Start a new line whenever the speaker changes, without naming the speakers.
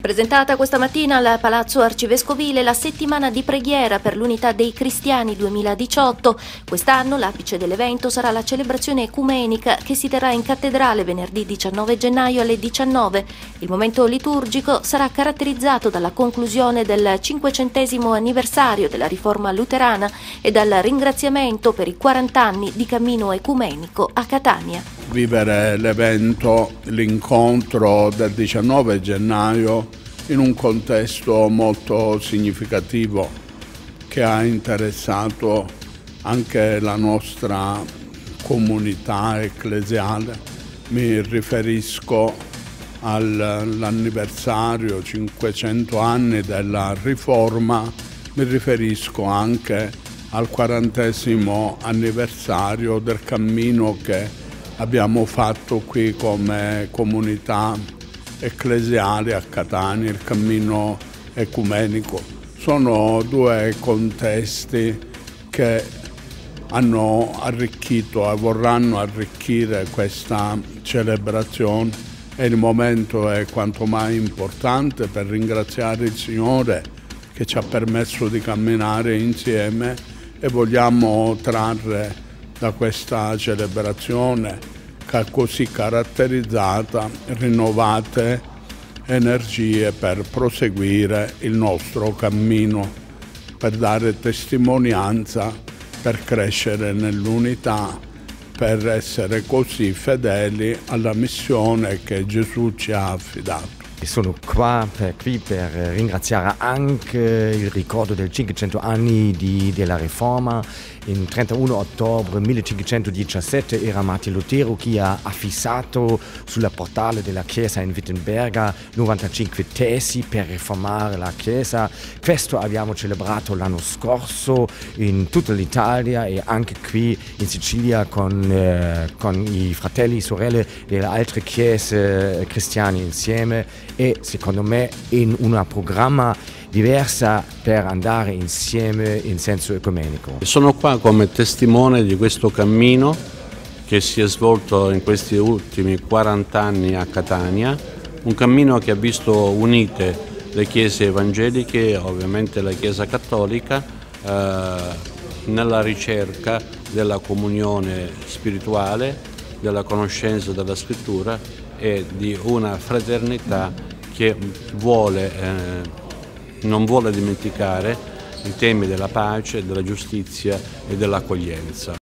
Presentata questa mattina al Palazzo Arcivescovile la settimana di preghiera per l'unità dei cristiani 2018. Quest'anno l'apice dell'evento sarà la celebrazione ecumenica che si terrà in cattedrale venerdì 19 gennaio alle 19. Il momento liturgico sarà caratterizzato dalla conclusione del 500° anniversario della Riforma luterana e dal ringraziamento per i 40 anni di cammino ecumenico a Catania.
Vivere l'evento, l'incontro del 19 gennaio in un contesto molto significativo che ha interessato anche la nostra comunità ecclesiale. Mi riferisco all'anniversario 500 anni della Riforma, mi riferisco anche al 40° anniversario del cammino che abbiamo fatto qui come comunità ecclesiale a Catania, il cammino ecumenico. Sono due contesti che hanno arricchito e vorranno arricchire questa celebrazione e il momento è quanto mai importante per ringraziare il Signore che ci ha permesso di camminare insieme e vogliamo trarre da questa celebrazione così caratterizzata rinnovate energie per proseguire il nostro cammino, per dare testimonianza, per crescere nell'unità, per essere così fedeli alla missione che Gesù ci ha affidato.
Sono qui per ringraziare anche il ricordo del 500 anni della Riforma. Il 31 ottobre 1517 era Martin Lutero che ha affissato sulla portale della chiesa in Wittenberga 95 tesi per riformare la chiesa. Questo abbiamo celebrato l'anno scorso in tutta l'Italia e anche qui in Sicilia con i fratelli e sorelle delle altre chiese cristiane insieme e secondo me in un programma diversa per andare insieme in senso ecumenico.
Sono qua come testimone di questo cammino che si è svolto in questi ultimi 40 anni a Catania, un cammino che ha visto unite le chiese evangeliche e ovviamente la Chiesa cattolica nella ricerca della comunione spirituale, della conoscenza della scrittura e di una fraternità che non vuole dimenticare i temi della pace, della giustizia e dell'accoglienza.